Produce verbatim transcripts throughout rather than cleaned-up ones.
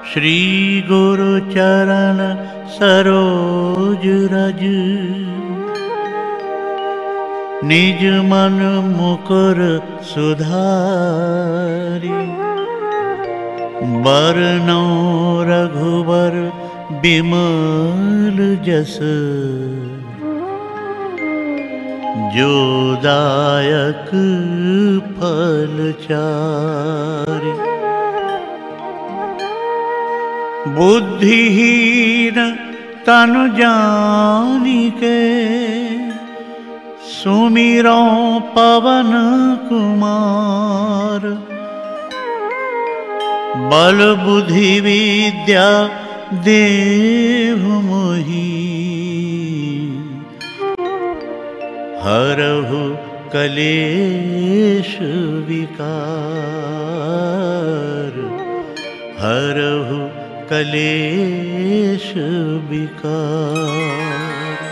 श्री गुरु चरण सरोज रज, निज मन मुकुर सुधारि। बरनौ रघुबर बिमल जस, जो दायक फल चारि। बुद्धिहीन तनु जानिके, सुमिरो पवन कुमार। बल बुद्धि विद्या देहु मोहि, हरहु कलेश विकार। हरहु कलेश विकार।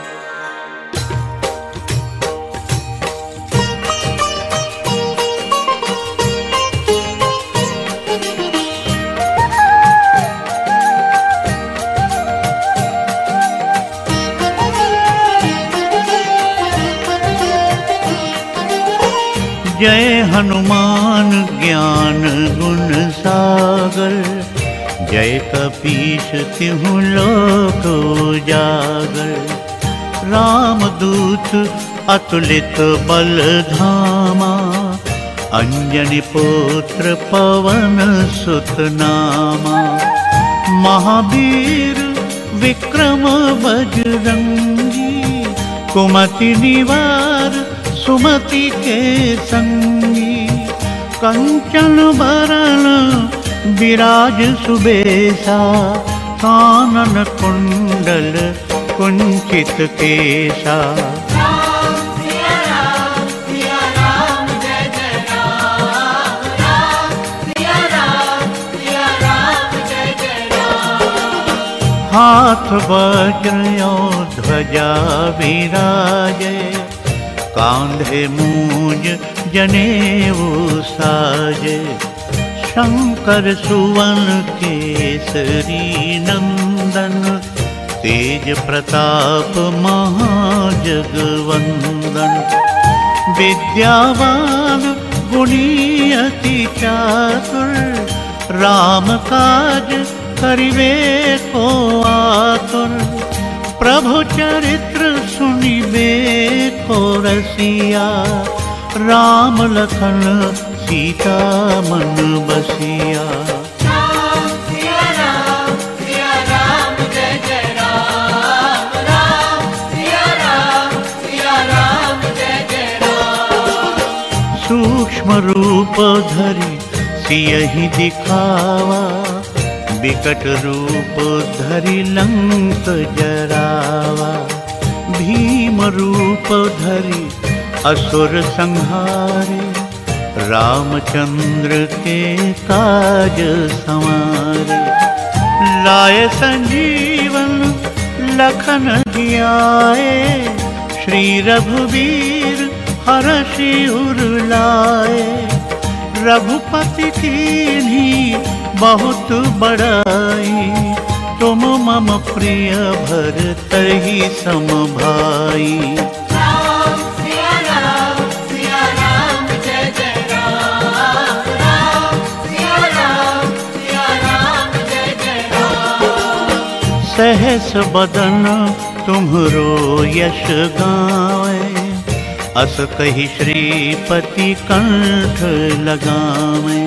जय हनुमान ज्ञान गुण सागर, जय कपीश तिहु लोक उजागर। रामदूत अतुलित बल धामा, अंजनी पुत्र पवन सुत नामा। महावीर विक्रम बजरंगी, कुमति निवार सुमति के संगी। कंचन बरन विराज सुबेसा, कानन कुंडल कुंचित केसा। राम सिया राम सिया राम जय जय राम। राम सिया राम सिया राम जय जय राम। हाथ वज्र और ध्वजा विराजे, कांधे मूंज जनेऊ साजे। शंकर सुवन केसरी नंदन, तेज प्रताप महाजगवंदन। विद्यावान गुणी अति चातुर, राम काज करिवे को आतुर। प्रभु चरित्र सुनिबे को रसिया, राम लखन सीता मन बसिया। राम सिया राम सिया राम जय जय राम। राम सिया राम सिया राम जय जय राम। सूक्ष्म रूप धरि सियहि दिखावा, विकट रूप धरि लंक जरावा। भीम रूप धरि असुर संहारे, रामचंद्र के काज संवारे। लाए संजीवन लखन जियाए, श्री रघुवीर हरषि उर लाए। रघुपति कीन्ही बहुत बड़ाई, तुम मम प्रिय भरतहि सम भाई। राम सिया राम सिया राम जय जय राम। राम सिया राम सिया राम जय जय राम। सहस बदन तुम्हरो यश गावे, अस कहि श्रीपति कंठ लगावे।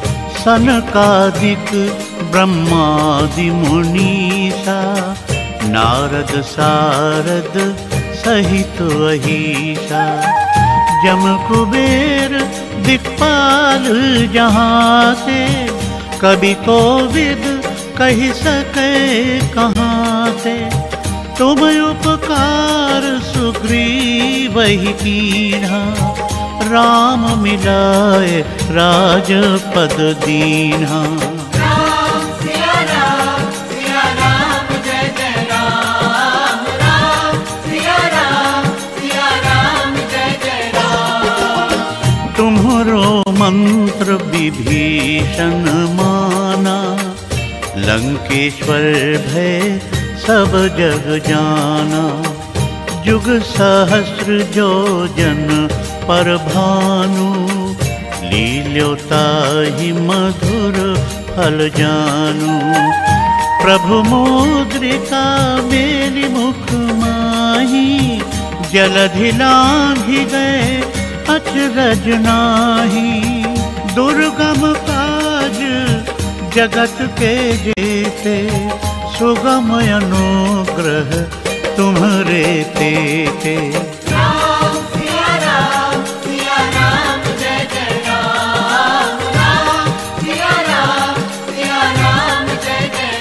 सनकादिक ब्रह्मादि मुनीसा, नारद सारद सहित अहीसा। जम कुबेर दिक्पाल जहाँ, कवि कोविद कहि सके कहाँ से। तुम उपकार सुग्रीवहि कीन्हा, राम मिलाए राजपद दीन्हा। राम सिया राम सिया राम जय जय राम। राम सिया राम सिया राम जय जय राम। तुम्हरो मंत्र विभीषण माना, लंकेश्वर भय सब जग जाना। जुग सहस्र जो जन पर भानु, लील्योता ही मधुर फल जानू। प्रभु मुद्रिका मेली मुख माही, जलधि लांघि गए अचरज नाहि। दुर्गम काज जगत के जेते, सुगम अनुग्रह तुम्हारे तेते। राम सिया राम सिया राम जय जय राम। राम सिया राम सिया राम जय जय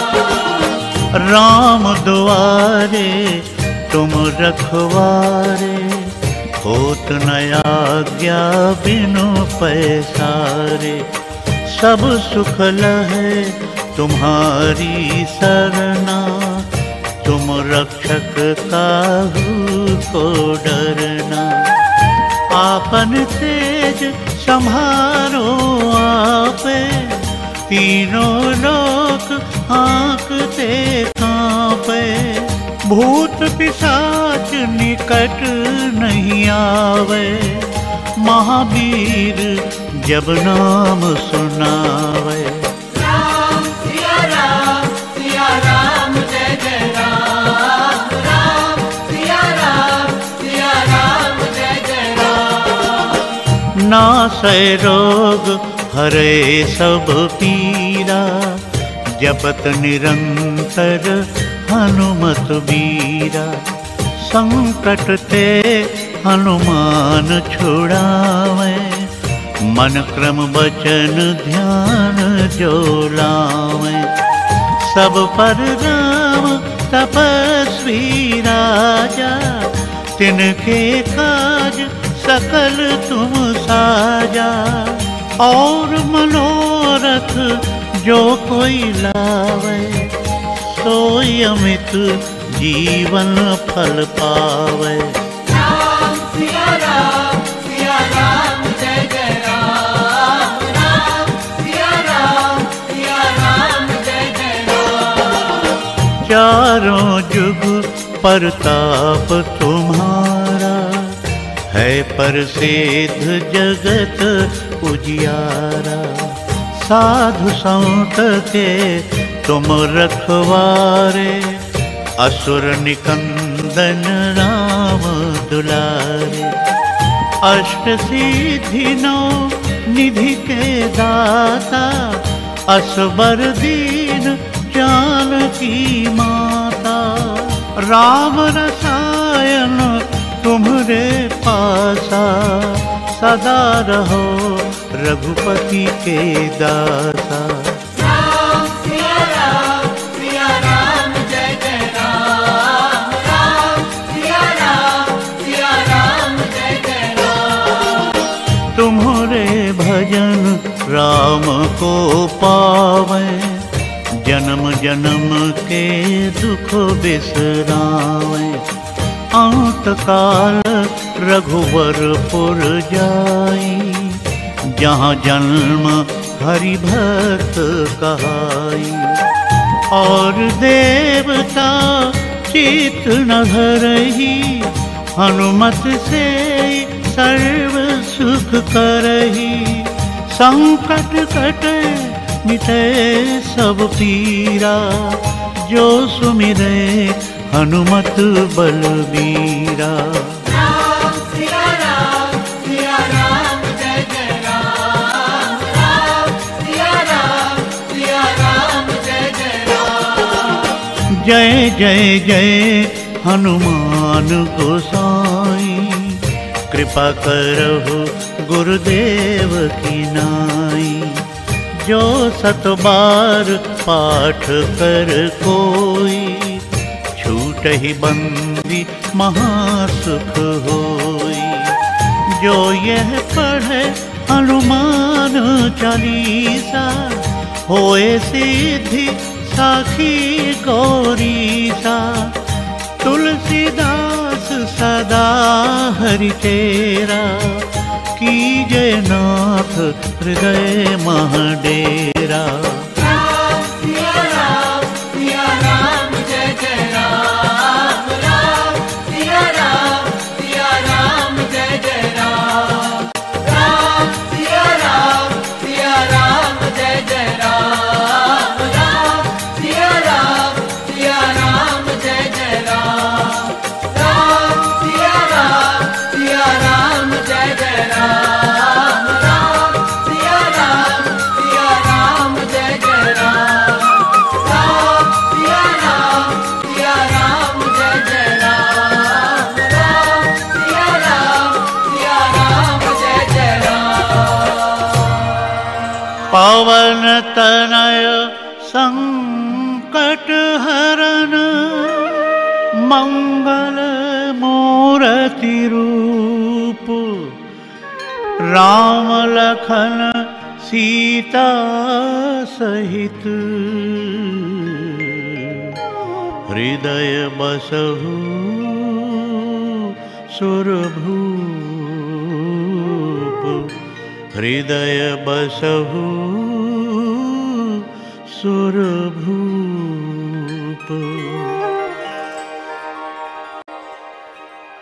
राम। राम दुआरे तुम रखवारे, होत न आज्ञा बिनु पैसारे। सब सुख लहे तुम्हारी सरना, तुम रक्षक काहू को डरना। आपन तेज संभारो आपे, तीनों लोक हाँकते कांपे। भूत पिशाच निकट नहीं आवे, महावीर जब नाम सुनावे। राम सिया राम सिया राम जय जय राम। राम सिया राम सिया राम जय जय राम। नासै रोग हरे सब पीरा, जपत निरंतर हनुमत बीरा। संकट ते हनुमान छुड़ावे, मन क्रम वचन ध्यान जो लावे। सब पर राम तपस्वी राजा, तिनके काज सकल तुम साजा। और मनोरथ जो कोई लावे, सोई अमित जीवन फल पावे। राम सिया राम सिया राम जय जय राम। राम सिया राम सिया राम जय जय राम। चारों जुग परताप तुम्हारा, है प्रसिद्ध जगत उजियारा। साधु संत के तुम रखवारे, असुर निकंदन राम दुलारे। अष्ट सिद्धि नौ निधि के दाता, असबर दीन जानकी माता। राम रसायन तुम्हारे पासा, सदा रहो रघुपति के दासा। राम सिया राम सिया राम जय जय राम। राम सिया राम सिया राम जय जय राम। तुम्हारे भजन राम को पावे, जन्म जन्म के दुख बिसरावे। अंत काल रघुवरपुर जाई, जहाँ जन्म हरि भक्त कहाई। और देवता चित न धरही, हनुमत से सर्व सुख करही। संकट कटे मिटे सब पीरा, जो सुमिरे हनुमत बलबीरा। राम सिया राम सिया राम जय जय राम। राम सिया राम सिया राम जय जय राम। जय जय जय हनुमान गोसाई, कृपा करहु गुरुदेव की नाई। जो सत बार पाठ कर कोई, छूटहि बंदी महासुख होई। जो यह पढ़े हनुमान चालीसा, होए सिद्धि साखी गौरीसा। तुलसीदास सदा हरि तेरा, कीजय नाथ हृदय महडेरा। राम सिया पवन तनय संकट हरन मंगल मूर्ति रूप राम लखन सीता सहित हृदय बसहु सुरभूप हृदय बसहु सुरभूप।